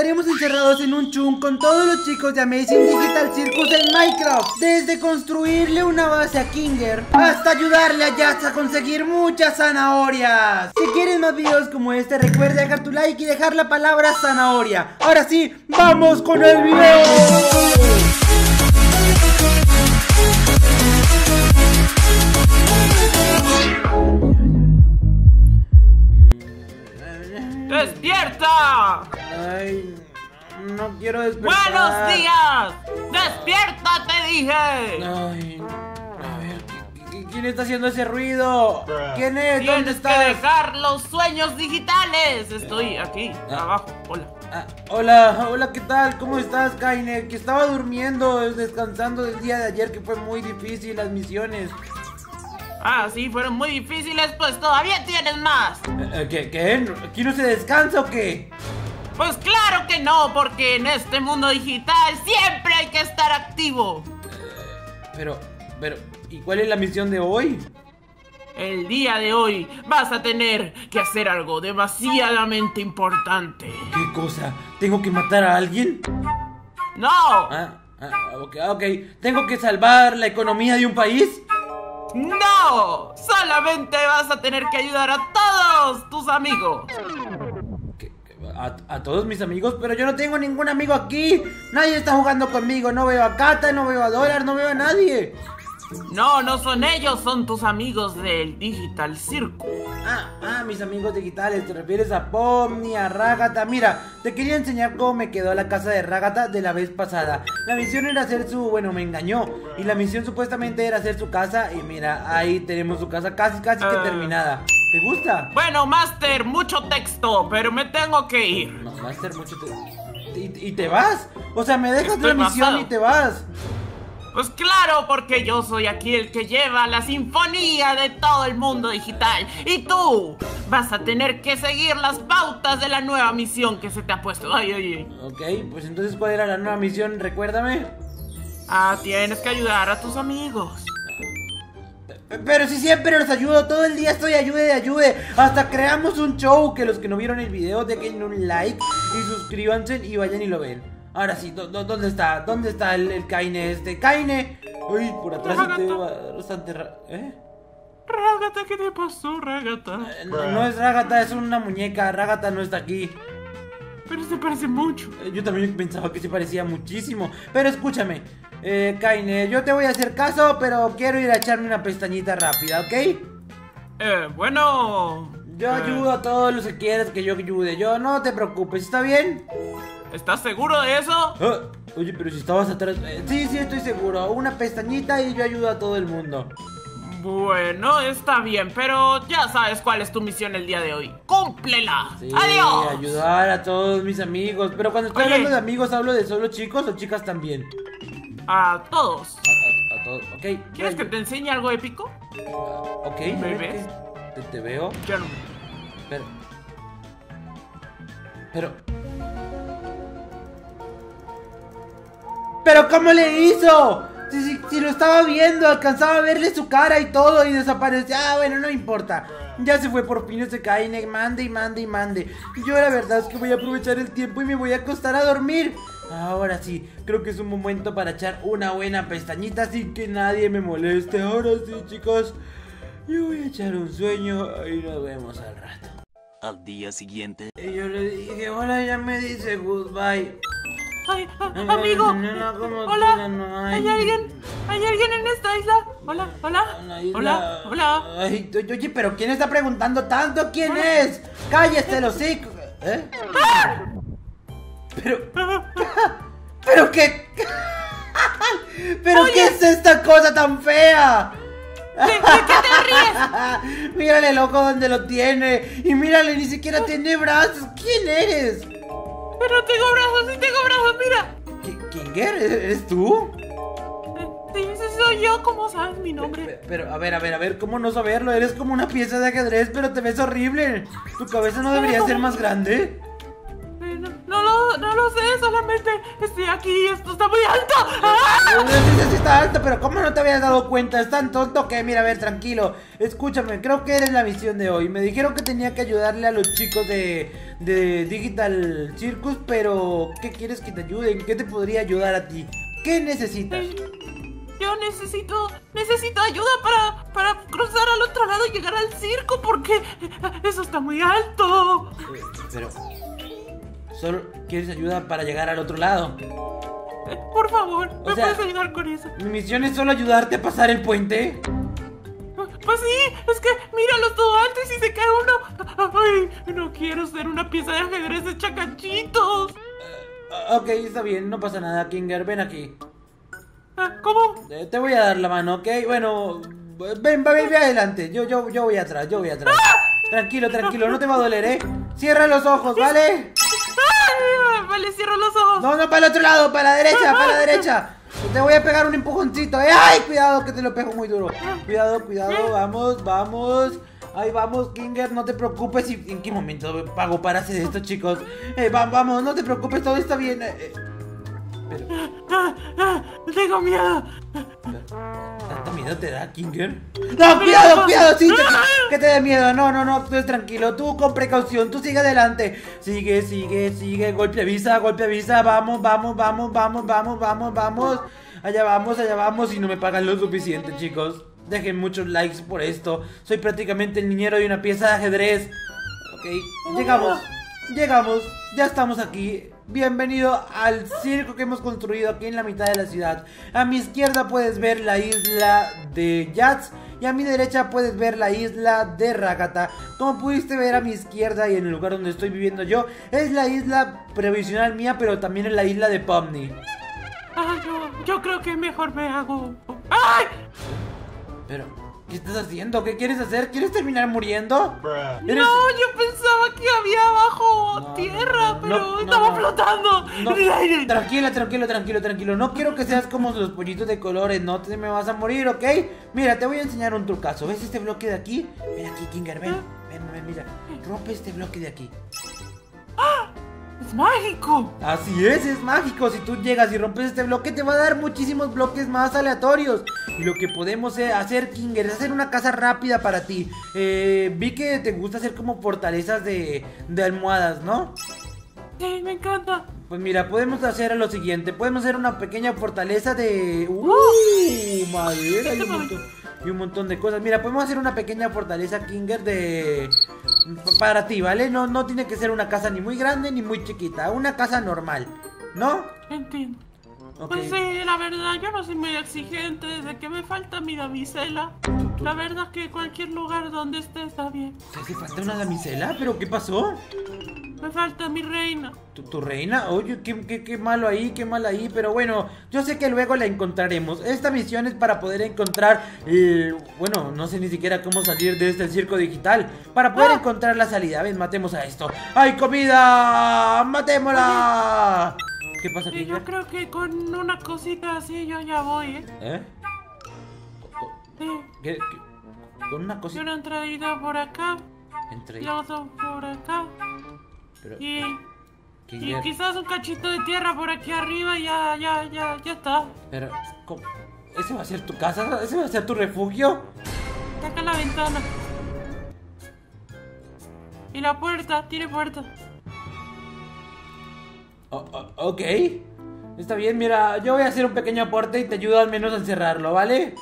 estaremos encerrados en un chunk con todos los chicos de Amazing Digital Circus en Minecraft. Desde construirle una base a Kinger hasta ayudarle a Jazz a conseguir muchas zanahorias. Si quieres más videos como este, recuerda dejar tu like y dejar la palabra zanahoria. Ahora sí, ¡vamos con el video! ¡Despierta! Ay, no quiero despertar. ¡Buenos días! ¡Despierta, te dije! Ay, a ver, ¿quién está haciendo ese ruido? ¿Quién es? ¿Dónde Tienes estás? que dejar los sueños digitales. Estoy aquí, abajo. Hola. Hola, ¿qué tal? ¿Cómo estás, Kaine? Que estaba durmiendo, descansando del día de ayer, que fue muy difícil las misiones. Ah, sí, fueron muy difíciles, pues todavía tienes más. ¿Qué? ¿Aquí no se descansa o qué? Pues claro que no, porque en este mundo digital siempre hay que estar activo. Pero, ¿y cuál es la misión de hoy? El día de hoy vas a tener que hacer algo demasiadamente importante. ¿Qué cosa? ¿Tengo que matar a alguien? ¡No! Ok. ¿Tengo que salvar la economía de un país? ¡No! Solamente vas a tener que ayudar a todos tus amigos. ¿A todos mis amigos? Pero yo no tengo ningún amigo aquí. Nadie está jugando conmigo. No veo a Kata, no veo a Dólar, no veo a nadie. No son ellos, son tus amigos del Digital Circus. Mis amigos digitales. ¿Te refieres a Pomni, a Ragata? Mira, te quería enseñar cómo me quedó la casa de Ragata de la vez pasada. La misión era hacer su... Bueno, me engañó. Y la misión supuestamente era hacer su casa. Y mira, ahí tenemos su casa casi que terminada. ¿Te gusta? Bueno, Master, mucho texto, pero me tengo que ir. No, Master, mucho texto. ¿Y te vas? O sea, me dejas la misión basado. Y te vas. Pues claro, porque yo soy aquí el que lleva la sinfonía de todo el mundo digital. Y tú vas a tener que seguir las pautas de la nueva misión que se te ha puesto. Ay. Ok, pues entonces, ¿cuál era la nueva misión? Recuérdame. Tienes que ayudar a tus amigos. Pero si siempre los ayudo, todo el día estoy ayude. Hasta creamos un show, que los que no vieron el video dejen un like y suscríbanse y vayan y lo ven. Ahora sí, ¿dónde está? ¿Dónde está el Kaine este? ¡Kaine! Uy, por atrás te veo bastante Ragata, ¿qué te pasó, Ragata? No es Ragata, es una muñeca. Ragata no está aquí. Pero se parece mucho. Yo también pensaba que se parecía muchísimo. Pero escúchame, Kaine, yo te voy a hacer caso, pero quiero ir a echarme una pestañita rápida, ¿ok? Bueno... Yo ayudo a todos los que quieras que yo ayude. Yo no te preocupes, ¿está bien? ¿Estás seguro de eso? Oye, pero si estabas atrás... Sí, estoy seguro. Una pestañita y yo ayudo a todo el mundo. Bueno, está bien, pero ya sabes cuál es tu misión el día de hoy. ¡Cúmplela! Sí, ¡Adiós! ayudar a todos mis amigos. Pero cuando estoy hablando de amigos, ¿hablo de solo chicos o chicas también? A todos. A todos, ok. ¿Quieres que te enseñe algo épico? Ok. ¿Me ves? Te veo. Yo no. Pero ¿cómo le hizo? Si lo estaba viendo, alcanzaba a verle su cara y todo y desapareció. Bueno, no importa. Ya se fue por fin ese Kaine. Mande. Yo la verdad es que voy a aprovechar el tiempo y me voy a acostar a dormir. Ahora sí, creo que es un momento para echar una buena pestañita sin que nadie me moleste. Ahora sí, chicos, yo voy a echar un sueño y nos vemos al rato. Al día siguiente. Y yo le dije, hola, ya me dice goodbye. Ay, amigo. Hola. ¿Hay alguien en esta isla? Hola. Ay, oye, pero ¿quién está preguntando tanto? ¿Quién es? ¡Cállate los hocico! ¿Pero qué? ¿Pero qué es esta cosa tan fea? ¿De qué te ríes? Mírale el ojo donde lo tiene. Y mírale, ni siquiera tiene brazos. ¿Quién eres? Pero tengo brazos, mira. ¿Kinger? ¿Eres tú? Sí, soy yo, ¿cómo sabes mi nombre? Pero, a ver, ¿cómo no saberlo? Eres como una pieza de ajedrez, pero te ves horrible. ¿Tu cabeza no debería ser más grande? No lo no lo sé, solamente estoy aquí, esto está muy alto. ¡Ah! Sí está alto, pero ¿cómo no te habías dado cuenta? Es tan tonto que, mira, a ver, tranquilo. Escúchame, creo que eres la misión de hoy. Me dijeron que tenía que ayudarle a los chicos de Digital Circus, pero ¿qué quieres que te ayuden? ¿Qué te podría ayudar a ti? ¿Qué necesitas? Yo necesito ayuda para cruzar al otro lado y llegar al circo porque eso está muy alto. Pero ¿solo quieres ayuda para llegar al otro lado? Por favor, ¿me sea, puedes ayudar con eso? ¿Mi misión es solo ayudarte a pasar el puente? Pues sí, es que míralo todo antes y se cae uno. Ay, no quiero ser una pieza de ajedrez hecha cachitos. Ok, está bien, no pasa nada, Kinger, ven aquí. ¿Cómo? Te voy a dar la mano, ¿ok? Bueno, ven adelante, yo voy atrás, Tranquilo, no te va a doler, ¿eh? Cierra los ojos, ¿vale? Vale, cierro los ojos. No, para el otro lado, para la derecha. Te voy a pegar un empujoncito, ¿eh? ¡Ay, cuidado, que te lo pego muy duro! Cuidado, vamos. Ahí vamos, Kinger, no te preocupes. ¿En qué momento pago para hacer esto, chicos? Vamos, no te preocupes, todo está bien. Pero... Tengo miedo. ¿Tanto miedo te da, Kinger? ¡No, cuidado! Sí, que te dé miedo. No, tú es tranquilo. Tú con precaución, tú sigue adelante. Sigue. Golpe avisa. Vamos. Allá vamos y no me pagan lo suficiente, chicos. Dejen muchos likes por esto. Soy prácticamente el niñero de una pieza de ajedrez. Ok, llegamos. Ya estamos aquí. Bienvenido al circo que hemos construido aquí en la mitad de la ciudad. A mi izquierda puedes ver la isla de Yats y a mi derecha puedes ver la isla de Rakata. Como pudiste ver a mi izquierda y en el lugar donde estoy viviendo yo, es la isla previsional mía, pero también es la isla de Pomni. Yo creo que mejor me hago... ¡Ay! Pero, ¿qué estás haciendo? ¿Qué quieres hacer? ¿Quieres terminar muriendo? No, yo pensaba que había abajo tierra, pero estaba flotando en el aire. Tranquilo. No quiero que seas como los pollitos de colores, no te me vas a morir, ¿ok? Mira, te voy a enseñar un trucazo. ¿Ves este bloque de aquí? Ven aquí, Kinger, ven, mira. Rompe este bloque de aquí. ¡Es mágico! Así es mágico. Si tú llegas y rompes este bloque, te va a dar muchísimos bloques más aleatorios. Y lo que podemos hacer, Kinger, es hacer una casa rápida para ti. Vi que te gusta hacer como fortalezas de almohadas, ¿no? Sí, me encanta. Pues mira, podemos hacer lo siguiente. Podemos hacer una pequeña fortaleza de... madera y un montón de cosas. Mira, podemos hacer una pequeña fortaleza, Kinger, para ti, ¿vale? No tiene que ser una casa ni muy grande ni muy chiquita. Una casa normal, ¿no? Entiendo. Okay. Pues sí, la verdad, yo no soy muy exigente. Desde que me falta mi damisela, la verdad que cualquier lugar donde esté está bien. ¿Te hace falta una damisela? ¿Pero qué pasó? Me falta mi reina. ¿Tu reina? Oye, qué malo ahí, pero bueno, yo sé que luego la encontraremos. Esta misión es para poder encontrar, bueno, no sé ni siquiera cómo salir de este circo digital. Para poder encontrar la salida. Ven, matemos a esto. ¡Hay comida! ¡Matémosla! ¿Qué pasa aquí? Yo creo que con una cosita así yo ya voy, Sí. ¿Qué? ¿Con una cosita? Una entradita por acá. ¿Entradita? Luego por acá. Pero... Y quizás un cachito de tierra por aquí arriba y ya está. Pero, ¿cómo? ¿Ese va a ser tu casa? ¿Ese va a ser tu refugio? Saca la ventana. Y la puerta, tiene puerta. Ok. Está bien, mira, yo voy a hacer un pequeño aporte y te ayudo al menos a cerrarlo, ¿vale?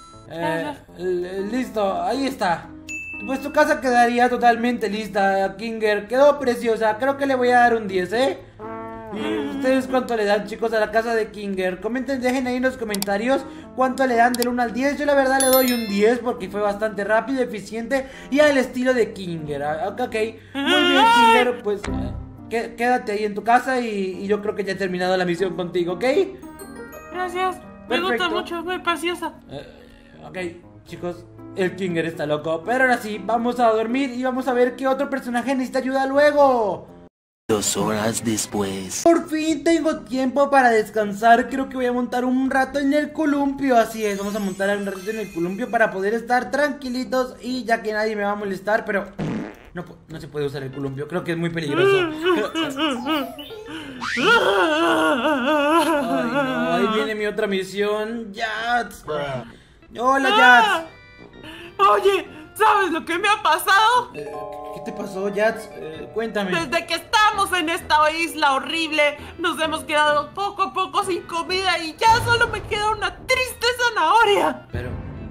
Listo, ahí está. Pues tu casa quedaría totalmente lista, Kinger. Quedó preciosa, creo que le voy a dar un 10, ¿Y ustedes cuánto le dan, chicos, a la casa de Kinger? Comenten, dejen ahí en los comentarios cuánto le dan del 1 al 10. Yo la verdad le doy un 10 porque fue bastante rápido, eficiente y al estilo de Kinger. Ok, muy bien, Kinger, pues quédate ahí en tu casa y yo creo que ya he terminado la misión contigo, ¿ok? Gracias, me gusta mucho, es muy preciosa. Ok, chicos, el Kinger está loco. Pero ahora sí, vamos a dormir y vamos a ver qué otro personaje necesita ayuda luego. 2 horas después. Por fin tengo tiempo para descansar. Creo que voy a montar un rato en el columpio. Así es, vamos a montar un rato en el columpio para poder estar tranquilitos y ya que nadie me va a molestar. Pero no se puede usar el columpio, creo que es muy peligroso. Ay, no, ahí viene mi otra misión. Yats. Hola, Yats. Oye, ¿sabes lo que me ha pasado? ¿Qué te pasó, Yats? Cuéntame. Desde que estamos en esta isla horrible, nos hemos quedado poco a poco sin comida y ya solo me queda una triste zanahoria. Pero,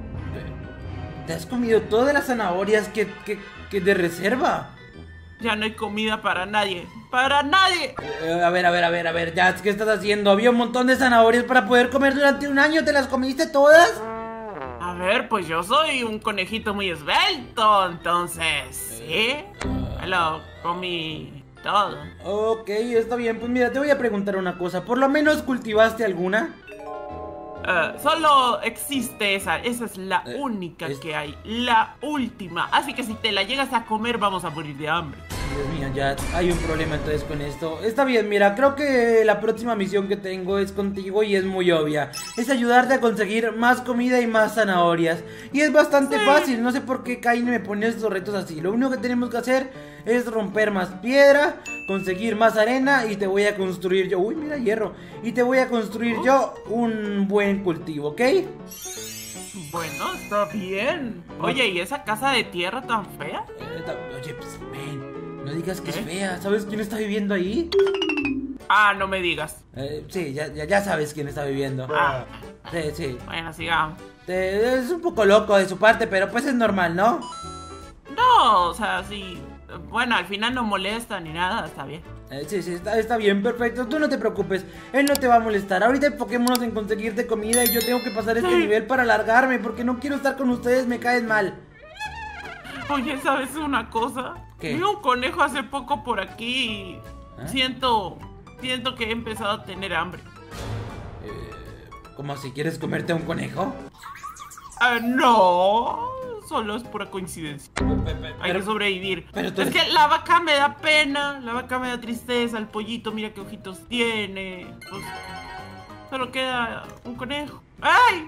¿te has comido todas las zanahorias que de reserva? Ya no hay comida para nadie. ¡Para nadie! A ver, Yats, ¿qué estás haciendo? Había un montón de zanahorias para poder comer durante un año. ¿Te las comiste todas? A ver, pues yo soy un conejito muy esbelto, entonces, ¿sí? Me lo comí todo. Ok, está bien. Pues mira, te voy a preguntar una cosa. ¿Por lo menos cultivaste alguna? Solo existe esa es la única que hay, la última. Así que si te la llegas a comer vamos a morir de hambre. Dios mío, ya hay un problema entonces con esto. Está bien, mira, creo que la próxima misión que tengo es contigo y es muy obvia. Es ayudarte a conseguir más comida y más zanahorias. Y es bastante fácil, no sé por qué Kaine me pone estos retos así. Lo único que tenemos que hacer es romper más piedra, conseguir más arena y te voy a construir yo... Uy, mira, hierro. Y te voy a construir yo un buen cultivo, ¿ok? Bueno, está bien. Oye, ¿y esa casa de tierra tan fea? Oye, pues ven. No digas que es fea. ¿Sabes quién está viviendo ahí? Ah, no me digas. Sí, ya sabes quién está viviendo. Ah, Sí. bueno, sigamos. Es un poco loco de su parte, pero pues es normal, ¿no? No, o sea, sí. Bueno, al final no molesta ni nada, está bien. Sí, está bien, perfecto. Tú no te preocupes, él no te va a molestar. Ahorita enfoquémonos en conseguirte comida y yo tengo que pasar este nivel para largarme porque no quiero estar con ustedes, me caen mal. Oye, ¿sabes una cosa? ¿Qué? Vi un conejo hace poco por aquí y siento que he empezado a tener hambre. ¿Cómo si quieres comerte a un conejo? No, solo es pura coincidencia. Hay que sobrevivir. Pero tú es eres... que la vaca me da pena, la vaca me da tristeza, el pollito mira qué ojitos tiene. Pues solo queda un conejo. ¡Ay!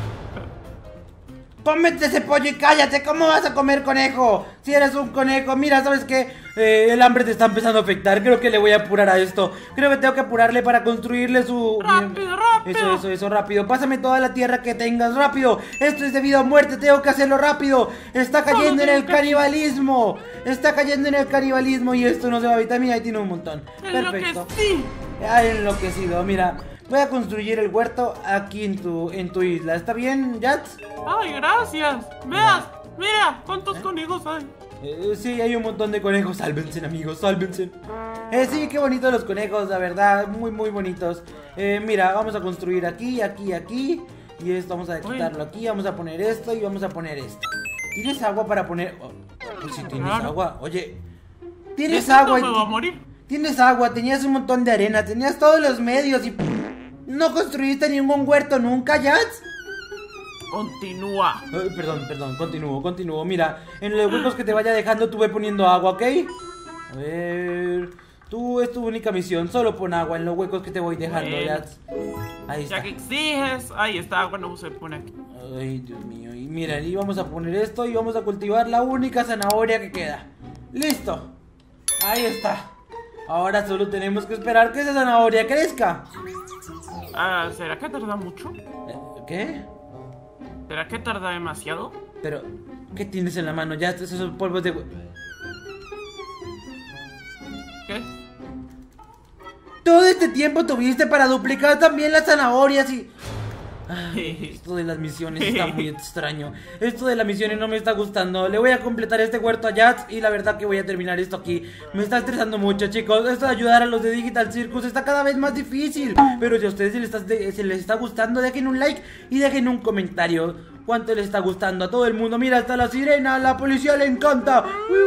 ¡Cómete ese pollo y cállate! ¿Cómo vas a comer conejo? Si eres un conejo, mira, ¿sabes qué? El hambre te está empezando a afectar. Creo que le voy a apurar a esto. Creo que tengo que apurarle para construirle su... ¡Rápido! Eso, rápido. Pásame toda la tierra que tengas, rápido. Esto es de vida o muerte, tengo que hacerlo rápido. Está cayendo en el canibalismo. Está cayendo en el canibalismo y esto no se va a evitar. Mira, ahí tiene un montón. Perfecto. Ha enloquecido, mira. Voy a construir el huerto aquí en tu isla. ¿Está bien, Yats? ¡Ay, gracias! ¡Veas! ¡Mira! ¿Cuántos conejos hay? Sí, hay un montón de conejos. Sálvense, amigos, sálvense. Sí, qué bonitos los conejos, la verdad. Muy, muy bonitos. Mira, vamos a construir aquí. Y esto vamos a quitarlo aquí. Vamos a poner esto y vamos a poner esto. ¿Tienes agua para poner...? Pues si tienes agua. Oye, ¿tienes agua? No me va a morir. Tienes agua, tenías un montón de arena, tenías todos los medios y... ¿No construiste ningún huerto nunca, Yats? Continúa. Perdón, continúo. Mira, en los huecos que te vaya dejando tú ve poniendo agua, ¿ok? A ver... Tú es tu única misión, solo pon agua en los huecos que te voy dejando, Yats. Ahí está. Ya que exiges, ahí está, agua no se pone aquí. Ay, Dios mío. Y mira, y vamos a poner esto y vamos a cultivar la única zanahoria que queda. ¡Listo! Ahí está. Ahora solo tenemos que esperar que esa zanahoria crezca. ¿Será que tarda mucho? ¿Qué? ¿Será que tarda demasiado? Pero, ¿qué tienes en la mano? Ya, esos son polvos de... ¿Qué? Todo este tiempo tuviste para duplicar también las zanahorias y... Ay, esto de las misiones está muy extraño. Esto de las misiones no me está gustando. Le voy a completar este huerto a Yats y la verdad que voy a terminar esto aquí. Me está estresando mucho, chicos. Esto de ayudar a los de Digital Circus está cada vez más difícil. Pero si a ustedes se les está gustando, dejen un like y dejen un comentario. ¿Cuánto les está gustando a todo el mundo? Mira, hasta la sirena, a la policía le encanta.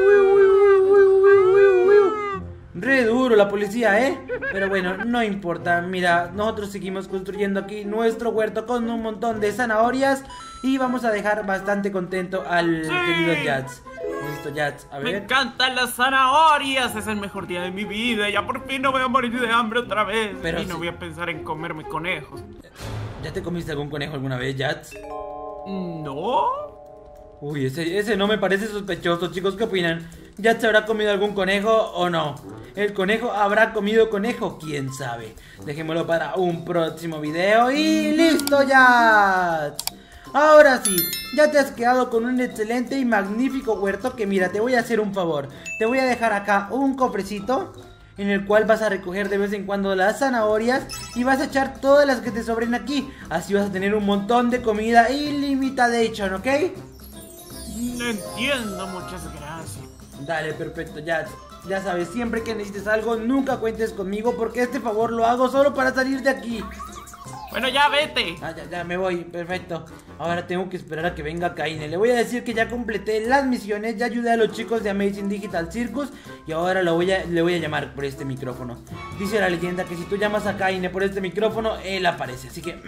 Re duro la policía, ¿eh? Pero bueno, no importa. Mira, nosotros seguimos construyendo aquí nuestro huerto con un montón de zanahorias y vamos a dejar bastante contento al querido Yats. Listo, Yats, a ver. Me encantan las zanahorias, es el mejor día de mi vida. Ya por fin no voy a morir de hambre otra vez. Pero y no voy a pensar en comerme conejos. ¿Ya te comiste algún conejo alguna vez, Yats? No. Uy, ese no me parece sospechoso, chicos, ¿qué opinan? ¿Ya se habrá comido algún conejo o no? ¿El conejo habrá comido conejo? ¿Quién sabe? Dejémoslo para un próximo video y ¡listo ya! Ahora sí, ya te has quedado con un excelente y magnífico huerto que mira, te voy a hacer un favor. Te voy a dejar acá un cofrecito en el cual vas a recoger de vez en cuando las zanahorias y vas a echar todas las que te sobren aquí. Así vas a tener un montón de comida ilimitada, ¿ok? No entiendo, muchas gracias. Dale, perfecto, ya sabes, siempre que necesites algo, nunca cuentes conmigo porque este favor lo hago solo para salir de aquí. Bueno, ya vete. Ya me voy, perfecto. Ahora tengo que esperar a que venga Kaine. Le voy a decir que ya completé las misiones, ya ayudé a los chicos de Amazing Digital Circus y ahora le voy a llamar por este micrófono. Dice la leyenda que si tú llamas a Kaine por este micrófono, él aparece, así que...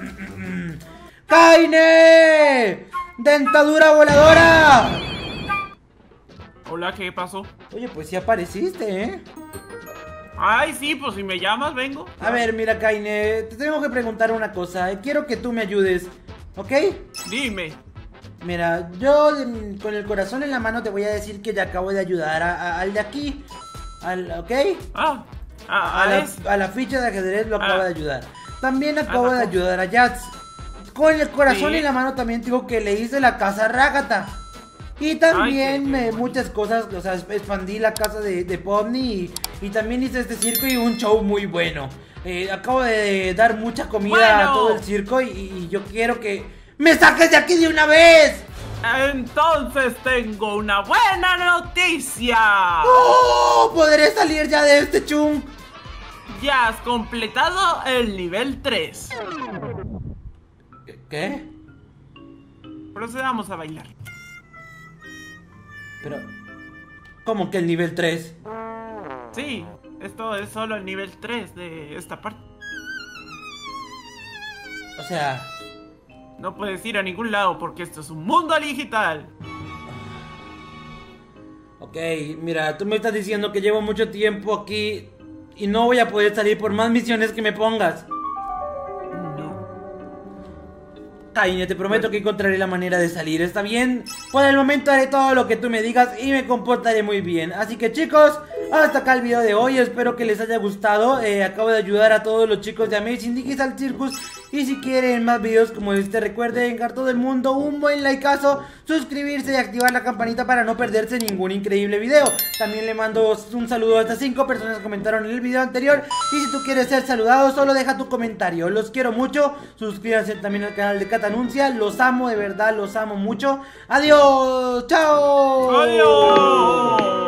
¡Kaine! ¡Dentadura voladora! Hola, ¿qué pasó? Oye, pues sí apareciste, ¿eh? Ay, sí, pues si me llamas, vengo. A ver, mira, Kaine, te tengo que preguntar una cosa. Quiero que tú me ayudes, ¿ok? Dime. Mira, yo con el corazón en la mano te voy a decir que ya acabo de ayudar al de aquí. ¿Ok? A la ficha de ajedrez lo acabo de ayudar. También acabo de ayudar a Jats. Con el corazón en la mano también digo que le hice la casa a Rágata. Y también muchas cosas, o sea, expandí la casa de Pomni y también hice este circo y un show muy bueno. Acabo de dar mucha comida a todo el circo y yo quiero que me saques de aquí de una vez. Entonces tengo una buena noticia. ¡Oh! ¿Podré salir ya de este chung? Ya has completado el nivel 3. ¿Qué? Procedamos a bailar. Pero, ¿cómo que el nivel 3? Sí, esto es solo el nivel 3 de esta parte. O sea... No puedes ir a ningún lado porque esto es un mundo digital. Ok, mira, tú me estás diciendo que llevo mucho tiempo aquí y no voy a poder salir por más misiones que me pongas. Kaine, te prometo que encontraré la manera de salir, ¿está bien? Por el momento haré todo lo que tú me digas y me comportaré muy bien. Así que chicos, hasta acá el video de hoy, espero que les haya gustado. Acabo de ayudar a todos los chicos de Amazing Digital Circus. Y si quieren más videos como este, recuerden dejar todo el mundo un buen likeazo, suscribirse y activar la campanita para no perderse ningún increíble video. También le mando un saludo a estas 5 personas que comentaron en el video anterior. Y si tú quieres ser saludado, solo deja tu comentario. Los quiero mucho, suscríbanse también al canal de Catanuncia. Los amo, de verdad, los amo mucho. Adiós, chao. Adiós.